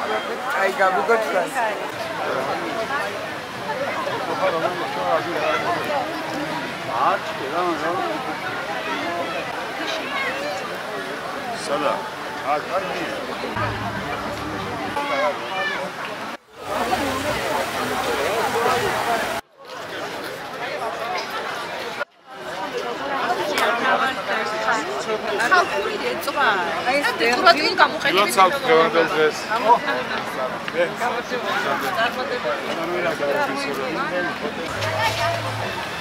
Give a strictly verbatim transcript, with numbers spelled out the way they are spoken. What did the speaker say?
აი გამიგოჩნდა. სადა? აქ კარგი. ხალხური ეწვა. აი ეს დეკორატიული გამოყენებით. რა ცალკე დღევანდელ დღეს. წარმატებული.